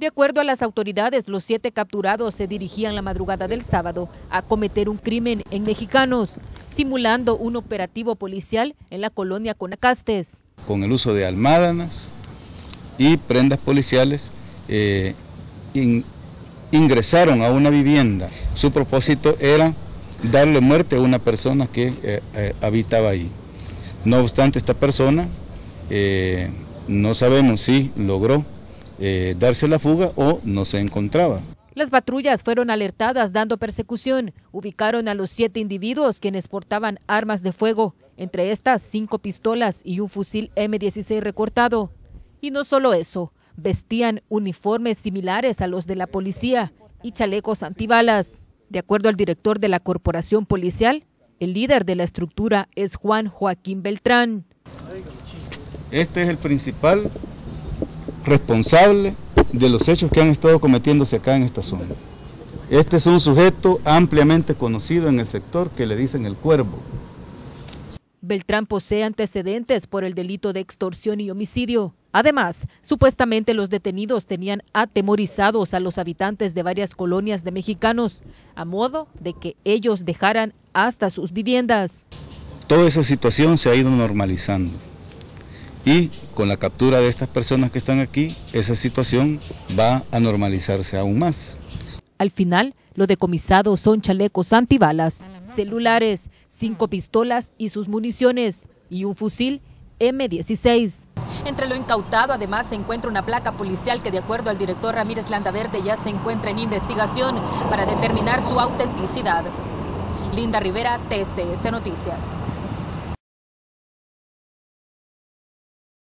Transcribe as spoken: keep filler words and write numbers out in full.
De acuerdo a las autoridades, los siete capturados se dirigían la madrugada del sábado a cometer un crimen en Mexicanos, simulando un operativo policial en la colonia Conacastes. Con el uso de almádanas y prendas policiales, eh, in, ingresaron a una vivienda. Su propósito era darle muerte a una persona que eh, eh, habitaba ahí. No obstante, esta persona eh, no sabemos si logró Eh, darse la fuga o no se encontraba. Las patrullas fueron alertadas dando persecución. Ubicaron a los siete individuos quienes portaban armas de fuego, entre estas cinco pistolas y un fusil eme dieciséis recortado. Y no solo eso, vestían uniformes similares a los de la policía y chalecos antibalas. De acuerdo al director de la corporación policial, el líder de la estructura es Juan Joaquín Beltrán. Este es el principal responsable de los hechos que han estado cometiéndose acá en esta zona. Este es un sujeto ampliamente conocido en el sector que le dicen el Cuervo. Beltrán posee antecedentes por el delito de extorsión y homicidio. Además, supuestamente los detenidos tenían atemorizados a los habitantes de varias colonias de mexicanos, a modo de que ellos dejaran hasta sus viviendas. Toda esa situación se ha ido normalizando. Y con la captura de estas personas que están aquí, esa situación va a normalizarse aún más. Al final, lo decomisado son chalecos antibalas, celulares, cinco pistolas y sus municiones, y un fusil eme dieciséis. Entre lo incautado, además, se encuentra una placa policial que, de acuerdo al director Ramírez Landaverde, ya se encuentra en investigación para determinar su autenticidad. Linda Rivera, T C S Noticias.